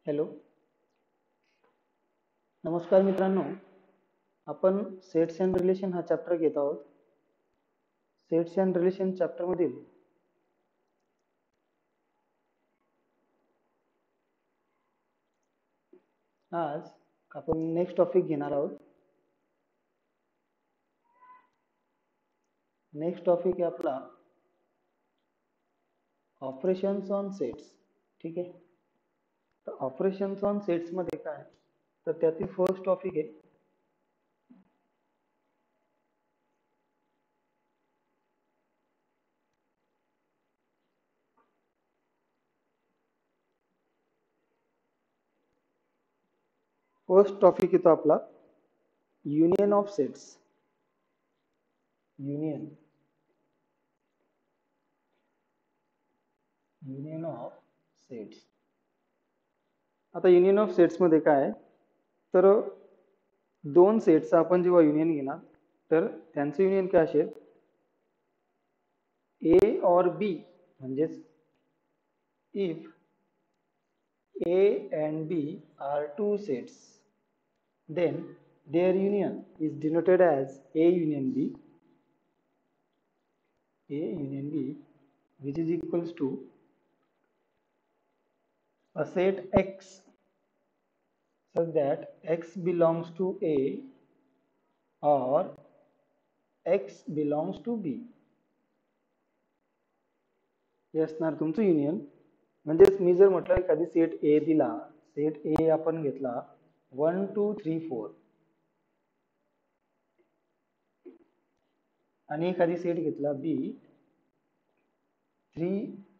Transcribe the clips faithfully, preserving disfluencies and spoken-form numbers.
Hello, नमस्कार मित्रांनो. आपण सेट्स अँड रिलेशन हा चॅप्टर घेत आहोत. सेट्स अँड रिलेशन चॅप्टर मधील आज आपण नेक्स्ट टॉपिक घेणार आहोत. नेक्स्ट टॉपिक आहे आपला ऑपरेशन्स ऑन सेट्स. ठीक आहे. तर ऑपरेशन्स ऑन सेट्स मध्ये काय, तर त्यातील फर्स्ट टॉपिक आहे फर्स्ट टॉपिक येतो आपला union of sets. Union union of sets. आता युनियन ऑफ सेट्स मध्ये काय आहे, तर दोन सेट्सचा आपण जेव्हा युनियन घेणार तर त्यांचं युनियन काय असेल, ए और बी, म्हणजेच if A and B are two sets, then their union is denoted as A union B. A union B, which is equals to a set X such that X belongs to A or X belongs to B. हे असणार तुमचं union. म्हणजेच मी जर म्हटलं एखादी set A दिला, set A आपण घेतला वन टू थ्री फोर, आणि एखादी सेट घेतला B three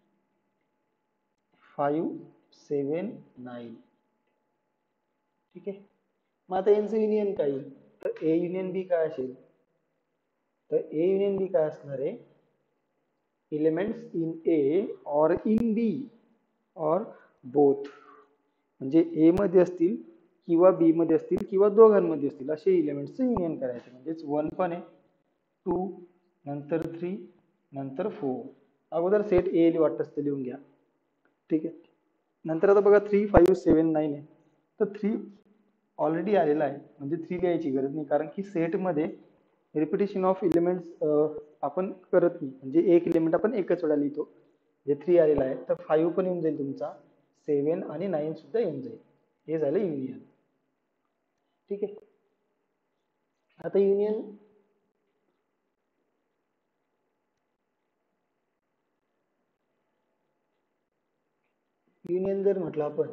five seven nine. ठीक आहे. मग आता यांचं युनियन काय येईल, तर ए युनियन बी काय असेल, तर ए युनियन बी काय असणार आहे, एलिमेंट्स इन ए और इन बी और बोथ. म्हणजे ए मध्ये असतील किंवा बी मध्ये असतील किंवा दोघांमध्ये असतील असे एलिमेंट्सचं युनियन करायचे. म्हणजेच वन पण आहे, टू, नंतर थ्री, नंतर फोर. अगोदर सेट ए वाटत ते लिहून घ्या. ठीक आहे. नंतर आता बघा थ्री फाईव्ह सेवन नाईन आहे, तर थ्री ऑलरेडी आलेला आहे, म्हणजे थ्री लिहायची गरज नाही, कारण की सेटमध्ये रिपिटेशन ऑफ एलिमेंट्स आपण करत नाही. म्हणजे एक एलिमेंट आपण एकच वेळा लिहितो. जे थ्री आलेला आहे, तर फाईव्ह पण येऊन जाईल तुमचा, सेवन आणि नाईन सुद्धा येऊन जाईल. हे झालं युनियन. ठीक आहे. आता युनियन युनियन जर म्हटलं आपण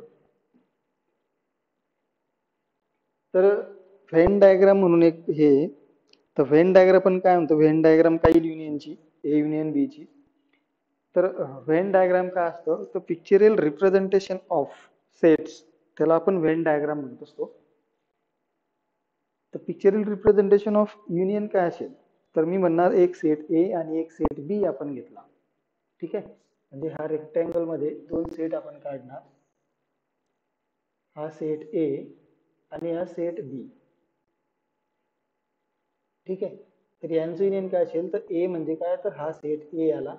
तर व्हेन डायग्राम म्हणून एक हे, तर व्हेन डायग्राम पण काय म्हणतो, व्हेन डायग्राम काय युनियनची, ए युनियन बी ची. तर व्हेन डायग्राम काय असतं, तर पिक्चरल रिप्रेझेंटेशन ऑफ सेट्स, त्याला आपण व्हेन डायग्राम म्हणत असतो. तर पिक्चरल रिप्रेझेंटेशन ऑफ युनियन काय असेल, तर मी म्हणणार एक सेट ए आणि एक सेट बी आपण घेतला. ठीक आहे. म्हणजे हा रेक्टँगल मध्ये दोन सेट आपण काढणार, हा सेट ए आणि हा सेट बी. ठीक आहे. तर यांचं युनियन काय असेल, तर ए म्हणजे काय, तर हा सेट ए आला,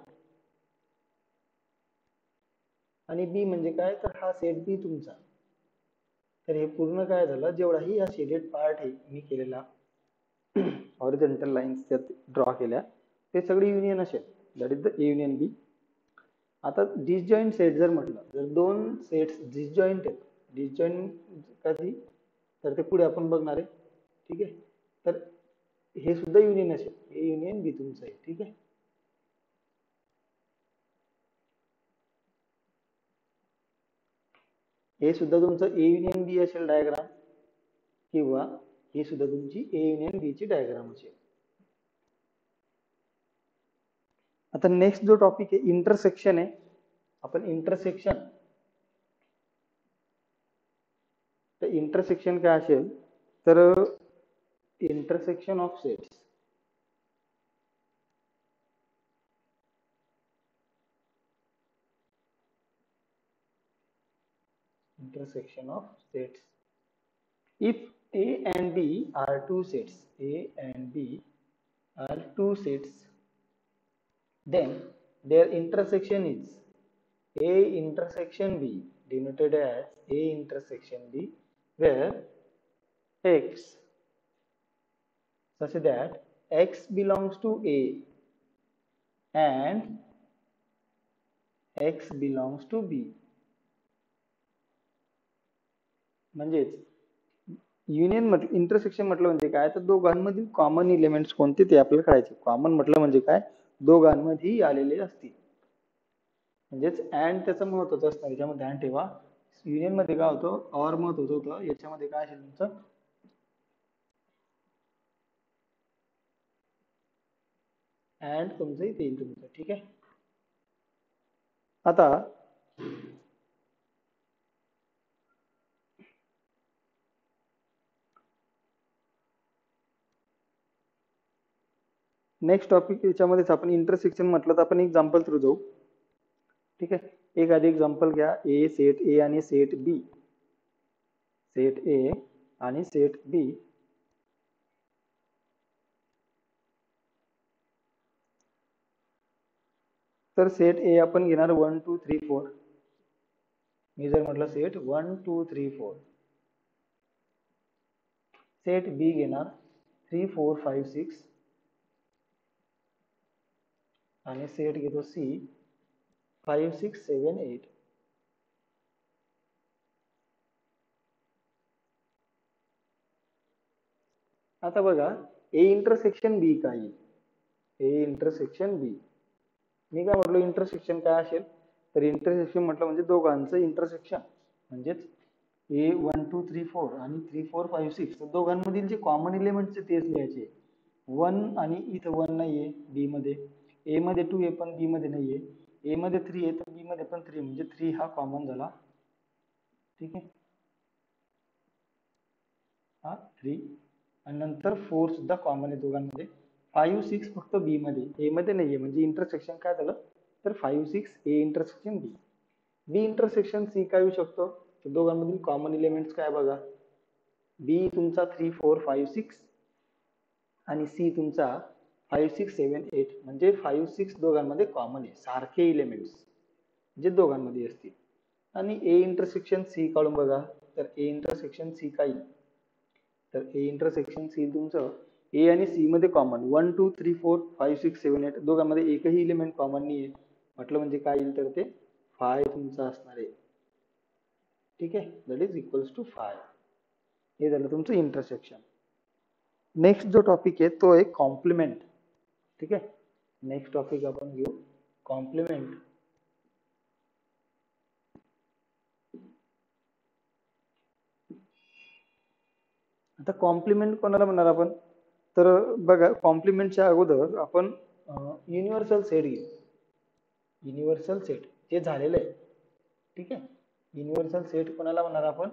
आणि बी म्हणजे काय, तर हा सेट बी तुमचा. तर हे पूर्ण काय झालं, जेवढाही हा शेडेड पार्ट आहे मी केलेला, हॉरिझॉन्टल लाईन्स त्यात ड्रॉ केल्या, ते सगळे युनियन असेल. That is the A union B. आता डिसजॉईंट सेट जर म्हटलं, जर दोन सेट्स डिसजॉईंट आहेत, डिसजॉईंट कधी, तर ते पुढे आपण बघणार आहे. ठीक आहे. तर हे सुद्धा युनियन असेल, ए युनियन बी तुमचं आहे. ठीक आहे. हे सुद्धा तुमचं ए युनियन बी असेल डायग्राम, किंवा ही सुद्धा तुमची ए युनियन बी ची डायग्राम असेल. आता नेक्स्ट जो टॉपिक आहे इंटरसेक्शन आहे. आपण इंटरसेक्शन, तर इंटरसेक्शन काय असेल, तर intersection of sets. Intersection of sets. If A and B are two sets, A and B are two sets, then their intersection is A intersection B, denoted as A intersection B, where X, such that X belongs to A and X belongs to B. म्हणजेच union म्हटलं, intersection म्हटलं म्हणजे काय, तर दोघांमधील common elements कोणते ते आपल्याला कळायचे. कॉमन म्हटलं म्हणजे काय, दोघांमध्ये आलेले असतील. म्हणजेच अँड त्याचं महत्वाचं असतं, याच्यामध्ये ध्यान ठेवा. युनियन मध्ये काय होतं, ऑर महत्वाचं होतं, याच्यामध्ये काय असेल तुमचं अँड तुमचं इथे येईल तुमचं. ठीक आहे. आता नेक्स्ट टॉपिक, याच्यामध्येच आपण इंटरसेक्शन म्हटलं तर आपण एक्झाम्पल थ्रू जाऊ. ठीक आहे. एक आधी एक्झाम्पल घ्या. ए सेट ए आणि सेट बी, सेट ए आणि सेट बी. तर सेट ए आपण घेणार वन टू थ्री फोर. मी जर म्हटलं set one two three four. Set B घेणार थ्री फोर फाईव्ह सिक्स आणि सेट घेतो C five six seven eight. आता बघा, ए इंटरसेक्शन बी काय, ए इंटरसेक्शन बी. मी काय म्हटलं, इंटरसेक्शन काय असेल, तर इंटरसेक्शन म्हटलं म्हणजे दोघांचं इंटरसेक्शन. म्हणजेच A one two three four आणि थ्री फोर फाईव्ह सिक्स दोघांमधील जे कॉमन एलिमेंट्स तेच लिहायचे. वन आणि इथं वन नाहीये बी मध्ये, ए मध्ये टू आहे पण बी मध्ये नाहीये, ए मध्ये थ्री आहे तर बी मध्ये पण थ्री, म्हणजे थ्री हा कॉमन झाला. ठीक आहे, हा थ्री. आणि नंतर फोर सुद्धा कॉमन आहे दोघांमध्ये. फाईव्ह सिक्स फक्त बी मध्ये, ए मध्ये नाहीये, म्हणजे इंटरसेक्शन काय झालं, तर five six A intersection B. B intersection C काय येऊ शकतो, तर दोघांमधील कॉमन एलिमेंट्स काय बघा, बी तुमचा थ्री फोर फाईव्ह सिक्स आणि सी तुमचा फाईव्ह सिक्स सेवन एट. म्हणजे फाईव्ह सिक्स दोघांमध्ये कॉमन आहे, सारखे एलिमेंट्स जे दोघांमध्ये असतील. आणि ए इंटरसेक्शन सी काढून बघा, तर ए इंटरसेक्शन सी काय, तर ए इंटरसेक्शन सी तुमचं ए आणि सी मध्ये common one two three four five six seven eight दोघांमध्ये एकही एलिमेंट कॉमन नाही आहे. म्हटलं म्हणजे काय येईल, तर ते फाय तुमचं असणार आहे. ठीक आहे, that is equals to phi. हे झालं तुमचं इंटरसेक्शन. नेक्स्ट जो टॉपिक आहे तो आहे कॉम्प्लिमेंट. ठीक आहे, नेक्स्ट टॉपिक आपण घेऊ कॉम्प्लिमेंट. आता कॉम्प्लिमेंट कोणाला म्हणणार आपण, तर बघा कॉम्प्लिमेंटच्या अगोदर आपण युनिव्हर्सल सेट घेऊ. युनिव्हर्सल सेट जे झालेलं आहे. ठीक आहे, युनिव्हर्सल सेट कोणाला म्हणणार आपण,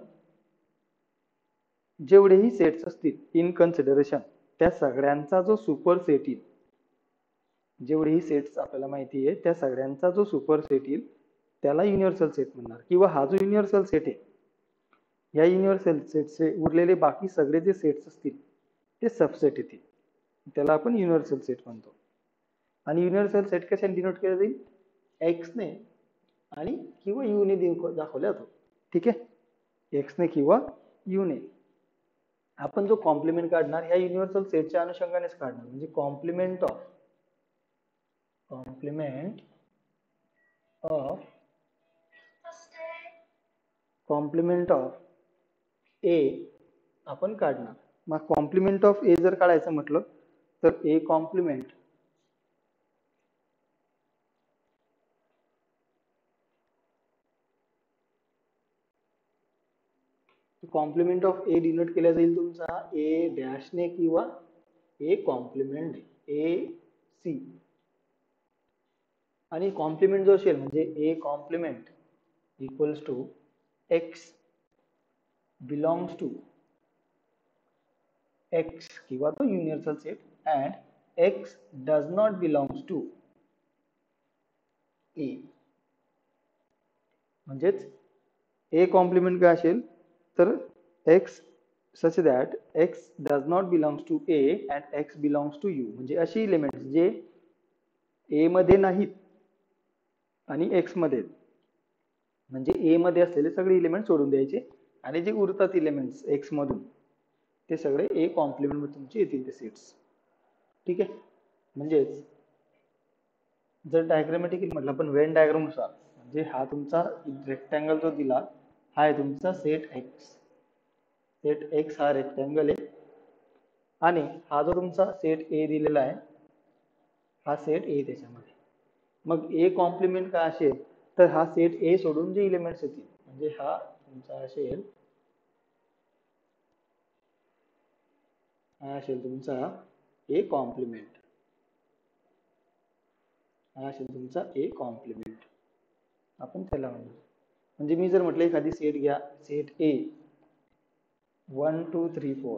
जेवढेही सेट्स असतील इन कन्सिडरेशन त्या सगळ्यांचा जो सुपर सेट येईल, जेवढेही सेट्स आपल्याला माहिती आहे त्या सगळ्यांचा जो सुपर सेट येईल त्याला युनिव्हर्सल सेट म्हणणार. किंवा हा जो युनिव्हर्सल सेट आहे, या युनिव्हर्सल सेटचे उरलेले बाकी सगळे जे सेट्स असतील ते सबसेट येतील, त्याला आपण युनिव्हर्सल सेट म्हणतो. आणि युनिव्हर्सल सेट कशाने डिनोट केला जाईल, एक्स ने आणि किंवा यू ने दाखवला जातो. ठीक आहे, एक्स ने किंवा यू ने. आपण जो कॉम्प्लिमेंट काढणार ह्या युनिव्हर्सल सेटच्या अनुषंगानेच काढणार. म्हणजे complement of complement of complement of A आपण काढणार. मग कॉम्प्लिमेंट ऑफ ए जर काढायचं म्हटलं तर A complement complement of A denote केला जाईल तुमचा ए डॅशने किंवा ए कॉम्प्लिमेंट ए सी. आणि कॉम्प्लिमेंट जो असेल म्हणजे A complement equals to X belongs to X किंवा तो universal set and X does not belongs to A. म्हणजेच ए कॉम्प्लिमेंट काय असेल, तर X such that X does not belongs to A and X belongs to U. म्हणजे अशी elements जे ए मध्ये नाहीत आणि एक्स मध्ये, म्हणजे ए मध्ये असलेले सगळे इलिमेंट सोडून द्यायचे आणि जे उरतात इलिमेंट्स एक्स मधून ते सगळे ए कॉम्प्लिमेंट मध्ये तुमचे येतील ते सेट्स. ठीक आहे. म्हणजेच जर डायग्रामॅटिकली म्हटलं आपण वेन डायग्राम नुसार म्हणजे हा तुमचा रेक्टँगल जो दिला हा आहे तुमचा सेट एक्स. सेट एक्स हा रेक्टँगल आहे आणि हा जो तुमचा सेट ए दिलेला आहे हा सेट ए त्याच्यामध्ये. मग ए कॉम्प्लिमेंट काय असेल तर हा सेट ए सोडून जे इलिमेंट्स येतील म्हणजे हा तुमचा असेल हा असेल तुमचा ए कॉम्प्लिमेंट. हा असेल तुमचा ए कॉम्प्लिमेंट. आपण त्याला म्हणू म्हणजे मी जर म्हटलं एखादी सेट घ्या set A one two three four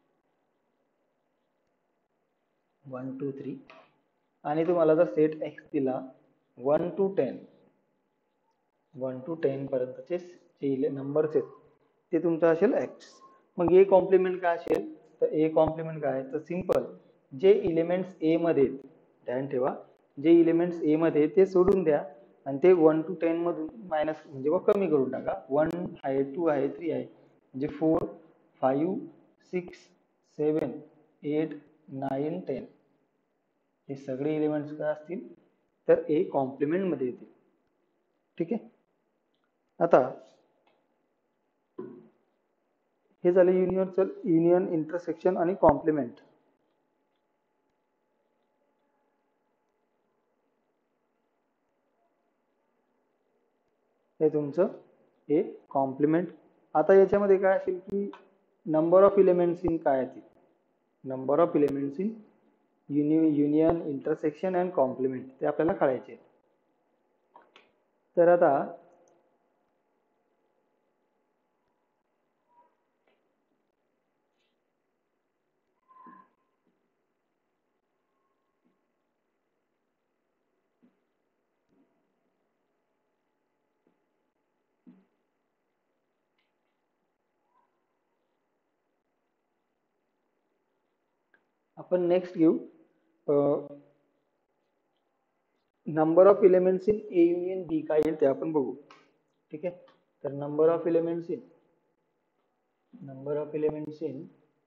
one two three आणि तुम्हाला जर सेट एक्स दिला one two ten one two ten पर्यंतचे जे नंबर्स आहेत ते तुमचं असेल एक्स. मग ए कॉम्प्लिमेंट काय असेल तर ए कॉम्प्लिमेंट काय तर सिंपल जे इलिमेंट्स ए मध्ये ध्यान ठेवा जे इलिमेंट्स ए मध्ये ते सोडून द्या आणि ते वन टू टेन मधून मायनस म्हणजे व कमी करून टाका. वन आहे टू आहे थ्री आहे म्हणजे four five six seven eight nine ten हे सगळे इलिमेंट्स काय असतील तर ए कॉम्प्लिमेंट मध्ये येतील. ठीक आहे. आता हे झाले युनिव्हर्सल युनियन इंटरसेक्शन आणि कॉम्प्लिमेंट. हे तुमचं हे कॉम्प्लिमेंट. आता याच्यामध्ये काय असेल की नंबर ऑफ इलिमेंट्स इन काय येतील number of elements in uni union intersection and complement ते आपल्याला कळायचे. तर आता आपण नेक्स्ट घेऊ number of elements in A union B काय येईल ते आपण बघू. ठीक आहे. तर number of elements in number of elements in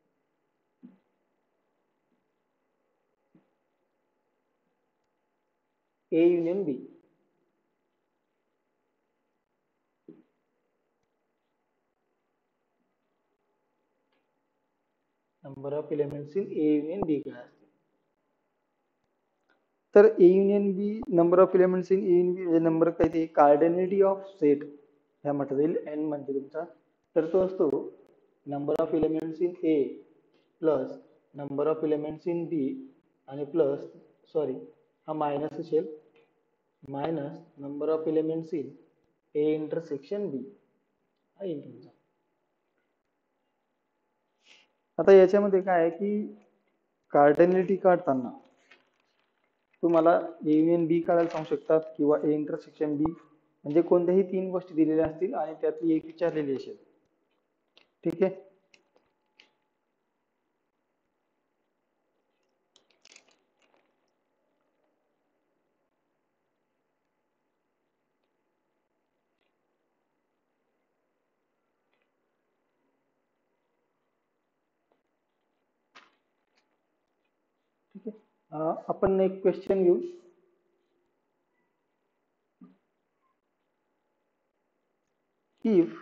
A union B number of elements in A union B काय असते तर A union B number of elements in A union B म्हणजे नंबर काय ते कार्डिनॅलिटी ऑफ सेट ह्या म्हटलं जाईल N म्हणजे तुमचा तर तो असतो number of elements in A plus number of elements in B आणि प्लस सॉरी हा मायनस असेल minus number of elements in A intersection B हा येईल तुमचा. आता याच्यामध्ये काय आहे की कार्डिनॅलिटी काढताना तुम्हाला ए युनियन बी काढायला सांगू शकतात किंवा ए इंटरसेक्शन बी म्हणजे कोणत्याही तीन गोष्टी दिलेल्या असतील आणि त्यातली एक विचारलेली असेल. ठीक आहे. ठीक आहे. आपण एक क्वेश्चन घेऊ. If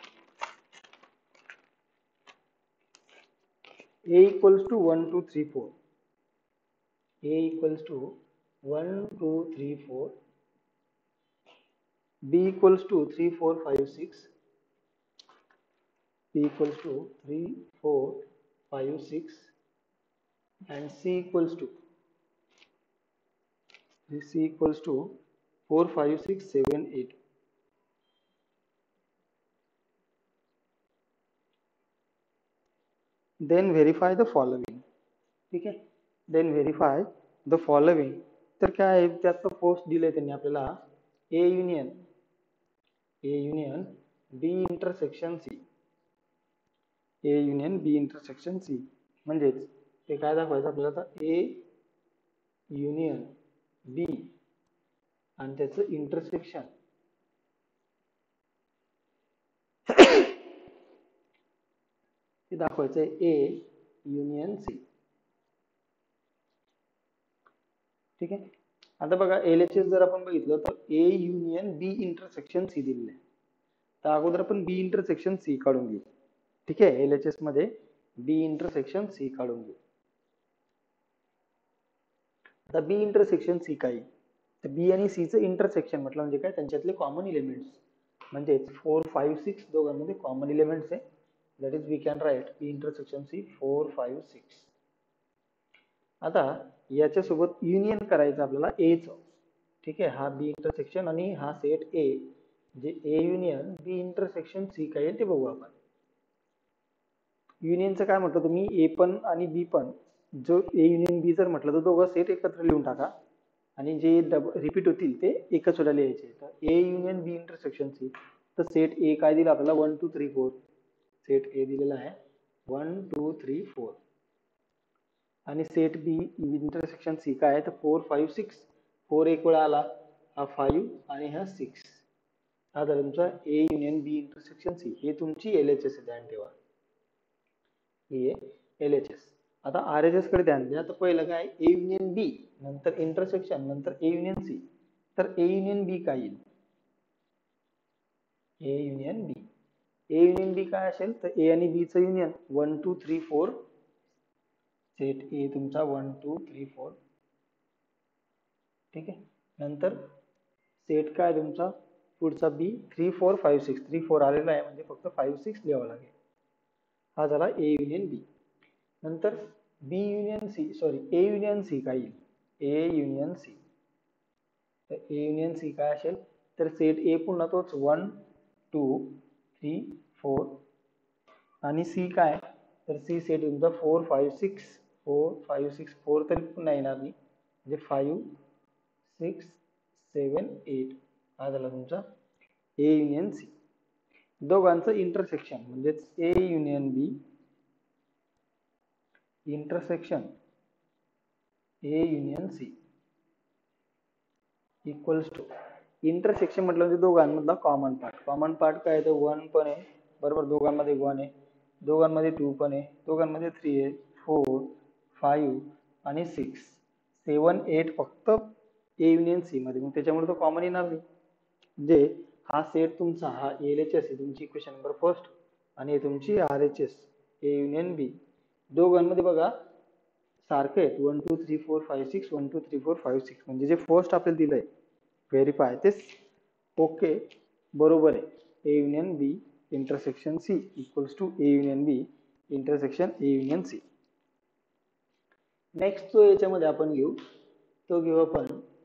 a equals to one two three four a equals to one two three four b equals to three four five six b equals to three four five six and c equals to c equals to four five six seven eight. Then verify the following. ठीक आहे. Then verify the following. तर काय आहे त्यात post दिले त्यांनी आपल्याला A union A union B intersection C A union B intersection C म्हणजेच ते काय दाखवायचं आपल्याला आता ए युनियन बी आणि त्याचं इंटरसेक्शन हे दाखवायचं आहे ए युनियन सी. ठीक आहे. आता बघा एल एच एस जर आपण बघितलं तर A union B intersection C दिलेलं आहे. तर अगोदर आपण बी इंटरसेक्शन सी काढून घेऊ. ठीक आहे. एल एच एस मध्ये बी इंटरसेक्शन सी काढून घेऊ. आता बी इंटरसेक्शन सी काय? तर बी आणि सी चं इंटरसेक्शन म्हटलं म्हणजे काय, त्यांच्यातले कॉमन एलिमेंट्स म्हणजे फोर फाईव्ह सिक्स दोघांमध्ये कॉमन एलिमेंट्स आहे. That is we can write B intersection C four five six. आता याच्यासोबत युनियन करायचं आपल्याला ए च. ठीक आहे. हा बी इंटरसेक्शन आणि हा सेट ए, जे A union B intersection C काय आहे ते बघू आपण. युनियनचं काय म्हटलं तुम्ही, ए पण आणि बी पण, जो ए युनियन बी जर म्हटलं तर दोघं सेट एकत्र लिहून टाका आणि जे डब रिपीट होतील ते एकच वेळा लिहायचे. तर A union B intersection C, तर सेट ए काय दिला आपल्याला one two three four. Set A दिलेला आहे वन टू थ्री फोर आणि सेट बी इंटरसेक्शन सी काय आहे तर फोर फाईव्ह सिक्स. फोर एक वेळा आला, हा फाईव्ह आणि हा सिक्स. हा झाला तुमचा A union B intersection C. हे तुमची एल एच एस आहे, ध्यान ठेवा. हे एल एच एस. आता आर एच एस कडे ध्यान द्या. तर पहिलं काय ए युनियन बी, नंतर इंटरसेक्शन, नंतर ए युनियन सी. तर ए युनियन बी काय येईल, ए union B. A union B काय असेल तर ए आणि बी चं union one two three four. Set A तुमचा वन टू थ्री फोर. ठीक आहे. नंतर सेट काय तुमचा पुढचा B three four five six. Three four आलेला आहे म्हणजे फक्त फाईव्ह सिक्स लिहावं लागेल. हा झाला ए युनियन बी. नंतर B union C, sorry A union C काय येईल, ए युनियन सी. तर ए युनियन सी काय असेल तर सेट ए पुन्हा तोच वन टू थ्री फोर आणि सी काय तर सी सेट तुमचा four five six. Four five six four तरी पुन्हा येणार नाही म्हणजे फाईव्ह सिक्स सेवन एट. हा झाला तुमचा ए युनियन सी. दोघांचं इंटरसेक्शन म्हणजेच A union B intersection A union C equals to. Intersection म्हटलं म्हणजे दोघांमधला कॉमन पार्ट. कॉमन पार्ट काय तर वन पण आहे बरोबर, दोघांमध्ये वन आहे, दोघांमध्ये टू पण आहे, दोघांमध्ये थ्री आहे, फोर फाईव्ह आणि सिक्स. सेवन एट फक्त ए युनियन सी मध्ये, मग त्याच्यामुळे तो कॉमन येणार नाही. म्हणजे हा सेट तुमचा हा एल एच एस आहे तुमची इक्वेशन नंबर फर्स्ट आणि तुमची R H S A union B. दोघांमध्ये बघा सारखे आहेत one two three four five six one two three four five six. म्हणजे जे फर्स्ट आपल्याला दिलंय व्हेरीफाय ते ओके बरोबर आहे. A union B intersection C equals to A union B intersection A union C. Next जो याच्यामध्ये आपण घेऊ तो घेऊ आपण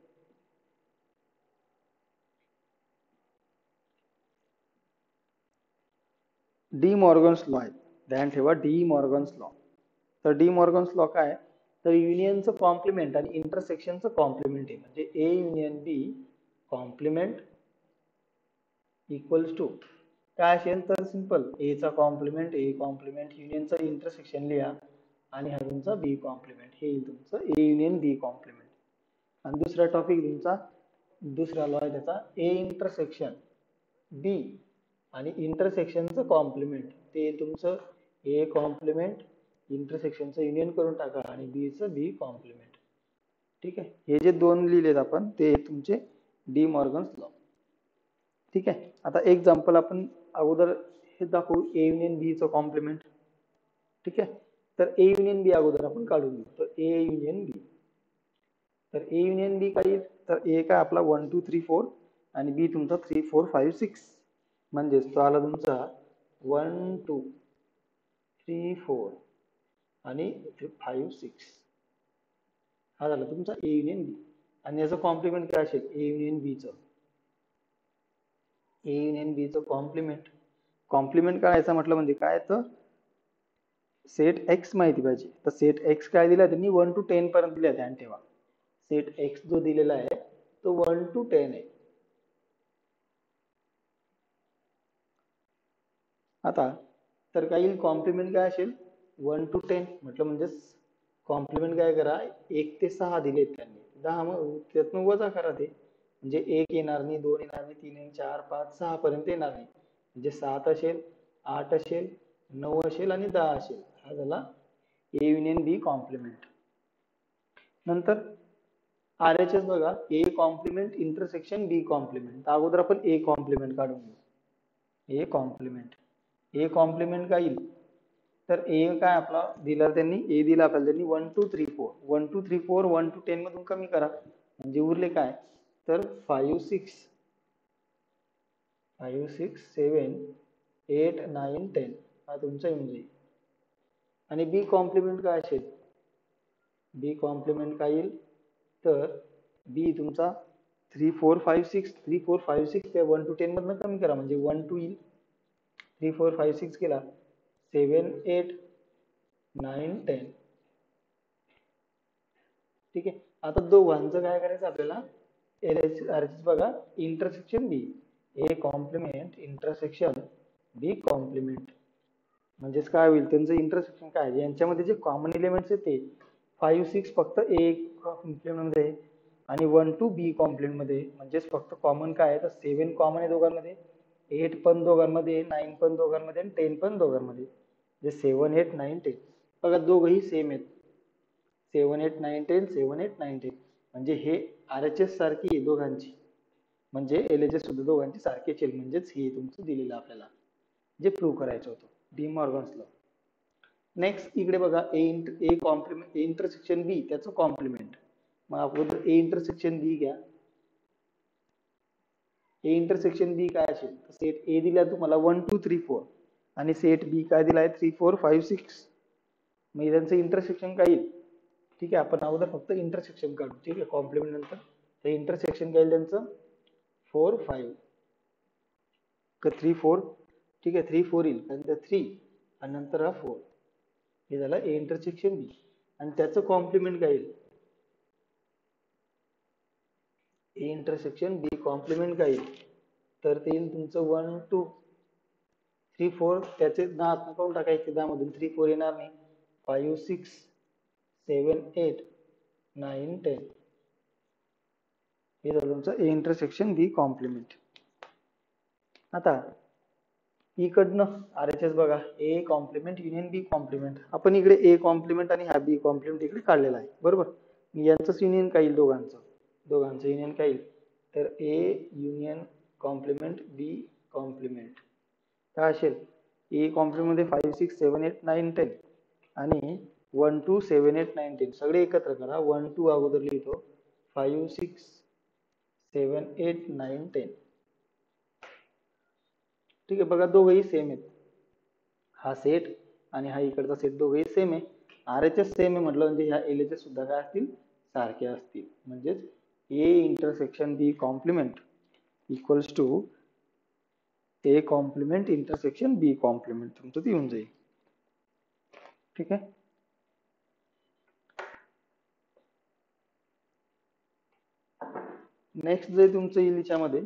डी मॉर्गन्स लॉ आहे. ध्यान ठेवा डी मॉर्गन्स लॉ. तर डी मॉर्गन्स लॉ काय तर युनियनचं कॉम्प्लिमेंट आणि इंटरसेक्शनचं कॉम्प्लिमेंट आहे. म्हणजे A union B complement equals to काय असेल तर सिंपल ए चा कॉम्प्लिमेंट ए कॉम्प्लिमेंट युनियनचा इंटरसेक्शन लिहा आणि हा तुमचा बी कॉम्प्लिमेंट. हे येईल तुमचं ए युनियन बी कॉम्प्लिमेंट. आणि दुसरा टॉपिक तुमचा दुसरा लॉ आहे त्याचा ए इंटरसेक्शन बी आणि इंटरसेक्शनचं कॉम्प्लिमेंट. ते तुमचं ए कॉम्प्लिमेंट इंटरसेक्शनचं युनियन करून टाका आणि बी चं बी कॉम्प्लिमेंट. ठीक आहे. हे जे दोन लिहिलेत आपण ते तुमचे डी मॉर्गन्स लॉ. ठीक आहे. आता एक्झाम्पल आपण अगोदर हे दाखवू ए युनियन बी चं कॉम्प्लिमेंट. ठीक आहे. तर ए युनियन बी अगोदर आपण काढून घेऊ. तर ए युनियन बी, तर ए युनियन बी काय तर ए काय आपला वन टू थ्री फोर आणि बी तुमचा थ्री फोर फाईव्ह सिक्स. म्हणजेच तो आला तुमचा वन टू थ्री फोर आणि फाईव्ह सिक्स. हा झाला तुमचा ए युनियन बी. आणि याचं कॉम्प्लिमेंट काय असेल ए युनियन बी चं. ए युनियन बी चं कॉम्प्लिमेंट. कॉम्प्लिमेंट करायचं म्हटलं म्हणजे काय तर सेट एक्स माहिती पाहिजे. तर सेट एक्स काय दिला त्यांनी वन टू टेन पर्यंत दिला. ध्यान ठेवा सेट एक्स जो दिलेला आहे तो वन टू टेन आहे. आता तर काय येईल कॉम्प्लिमेंट काय असेल वन टू टेन म्हटलं म्हणजे कॉम्प्लिमेंट काय करा एक ते सहा दिलेत त्यांनी, दहा मग त्यातून वजा करा ते. म्हणजे एक येणार नाही, दोन येणार नाही, तीन चार पाच सहा पर्यंत येणार नाही. म्हणजे सात असेल, आठ असेल, नऊ असेल आणि दहा असेल, हा झाला ए युनियन बी कॉम्प्लिमेंट. नंतर आर एच एस बघा, A complement intersection B complement. अगोदर आपण ए कॉम्प्लिमेंट काढून घेऊ. ए कॉम्प्लिमेंट, ए कॉम्प्लिमेंट काय येईल, तर ए काय आपला दिला त्यांनी, ए दिला आपल्याला त्यांनी one two three four, one two three four one two ten मधून कमी करा म्हणजे उरले काय, तर five six five six seven eight nine ten हा तुमचा येऊन जाईल. आणि बी कॉम्प्लिमेंट काय असेल, बी कॉम्प्लिमेंट काय येईल, तर बी तुमचा three four five six three four five six त्या वन टू टेन मधनं कमी करा म्हणजे वन टू येईल. थ्री फोर फाईव्ह सिक्स केला, सेवन एट नाईन टेन. ठीक आहे. आता दोघांचं काय करायचं आपल्याला, एल एच आर एच बघा, intersection B, A complement intersection B complement. म्हणजेच काय होईल, त्यांचं इंटरसेक्शन काय आहे, यांच्यामध्ये जे कॉमन एलिमेंट्स आहेत ते फाईव्ह सिक्स फक्त ए कॉम्प्लिमेंट मध्ये आणि वन टू बी कॉम्प्लिमेंट मध्ये. म्हणजेच फक्त कॉमन काय आहे, तर सेवन कॉमन आहे दोघांमध्ये, एट पण दोघांमध्ये, नाईन पण दोघांमध्ये आणि टेन पण दोघांमध्ये. J seven eight nine ten बघा दोघंही सेम आहेत, seven eight nine ten seven eight nine ten. म्हणजे हे आर एच एस सारखी आहे दोघांची, म्हणजे एल एच एस सुद्धा दोघांची सारखीच येईल. म्हणजेच हे तुमचं दिलेलं आपल्याला जे प्रूव्ह करायचं होतं डी मॉर्गन्स लॉ. नेक्स्ट इकडे बघा, ए ए कॉम्प्लिमेंट, ए इंटरसेक्शन बी त्याचं कॉम्प्लिमेंट. मग अगोदर ए इंटरसेक्शन बी घ्या. ए इंटरसेक्शन बी काय असेल, सेट ए दिला तुम्हाला वन टू थ्री फोर आणि सेट बी काय दिलाय थ्री फोर फाईव्ह सिक्स. मग त्यांचं इंटरसेक्शन काय येईल, ठीक आहे. आपण अगोदर फक्त इंटरसेक्शन काढू, ठीक आहे. कॉम्प्लिमेंट नंतर ते इंटरसेक्शन काय येईल त्यांचं, फोर फाईव्ह थ्री फोर, ठीक आहे. थ्री फोर येईल नंतर थ्री आणि नंतर हा फोर, हे झालं ए इंटरसेक्शन बी. आणि त्याचं कॉम्प्लिमेंट काय येईल, ए इंटरसेक्शन बी कॉम्प्लिमेंट काय येईल, तर ते येईल तुमचं वन टू थ्री फोर, त्याचे दहा करून टाकायचे, दहा मधून थ्री फोर येणार नाही, five six seven eight nine ten, हे झालं तुमचं ए इंटरसेक्शन बी कॉम्प्लिमेंट. आता इकडनं आर एच एस बघा, A complement union B complement. आपण इकडे ए कॉम्प्लिमेंट आणि हा बी कॉम्प्लिमेंट इकडे काढलेला आहे, बरोबर. यांचंच युनियन काय येईल, दोघांचं दोघांचं युनियन काय येईल, तर A union complement B complement काय असेल, ए कॉम्प्लिमेंट मध्ये five six seven eight nine ten आणि one two seven eight nine ten सगळे एकत्र करा. वन टू अगोदर लिहितो, five six seven eight nine ten, ठीक आहे. बघा दोघेही सेम आहेत, हा सेट आणि हा इकडचा सेट दोघेही सेम आहे. आर एच एस सेम आहे म्हटलं म्हणजे ह्या एल एच एस सुद्धा काय असतील, सारखे असतील. म्हणजेच A intersection B complement equals to A complement intersection B complement तुमचं ते येऊन जाईल, ठीक आहे. नेक्स्ट जे तुमचं येईल याच्यामध्ये,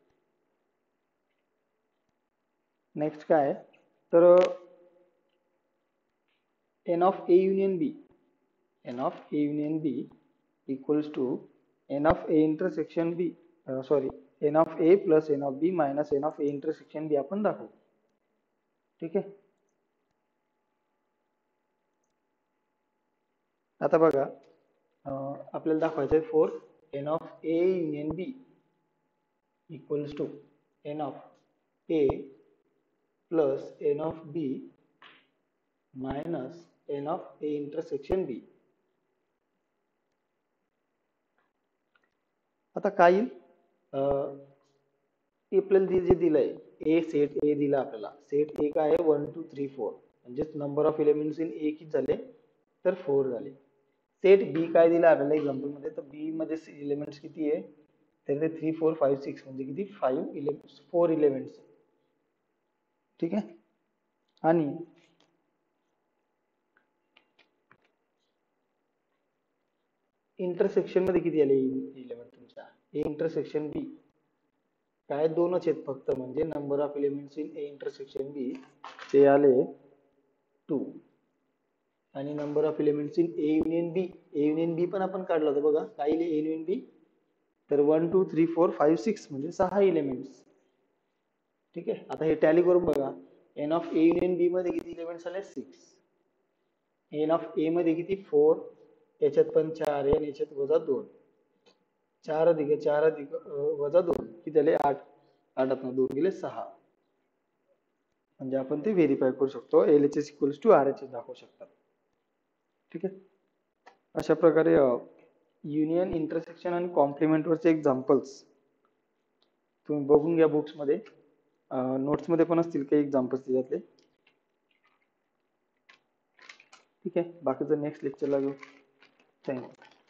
नेक्स्ट काय तर N of A union B, N of A union B equals to N of A intersection B, sorry N of A plus N of B minus N of A intersection B आपण दाखवू, ठीक आहे. आता बघा आपल्याला दाखवायचं आहे for N of A union B equals to N of A plus N of B minus N of A intersection B. आता काय येईल, आपल्याला जे दिलंय ए सेट ए दिला आपल्याला, सेट ए काय आहे वन टू थ्री फोर, म्हणजेच number of elements in A किती झाले, तर फोर झाले. सेट बी काय दिला आपल्याला एक्झाम्पल मध्ये, तर बी मध्ये एलिमेंट्स किती आहे, तर ते थ्री फोर फाईव्ह सिक्स म्हणजे किती, फाईव्ह इलेव्हन फोर एलिमेंट्स, ठीक आहे. आणि इंटरसेक्शन मध्ये किती आले एलिमेंट तुमच्या, ए इंटरसेक्शन बी काय दोनच आहेत फक्त, म्हणजे number of elements in A intersection B ते आले टू आणि number of elements in A union B, A union B पण आपण काढलं होतं बघा, काय ए युनियन बी, तर one two three four five six म्हणजे सहा एलिमेंट्स, ठीक आहे. आता हे टॅली करून बघा, N of A union B मध्ये किती एलिमेंट्स आले सिक्स. एन ऑफ ए मध्ये किती फोर, याच्यात पण चार आहे आणि याच्यात वजा दोन. चार अधिक चार अधिक वजा दोन किती झाले आठ. आठात दोन गेले सहा. म्हणजे आपण ते व्हेरीफाय करू शकतो. L H S equals to R H S दाखवू शकतात. ठीक आहे. अशा प्रकारे युनियन, इंटरसेक्शन आणि कॉम्प्लिमेंट वरचे एक्झाम्पल्स तुम्ही बघून घ्या बुक्स मध्ये. नोट्स मध्ये पण असतील काही एक्झाम्पल्स त्याच्यातले. ठीक आहे. बाकीचं नेक्स्ट लेक्चरला घेऊ. थँक्यू.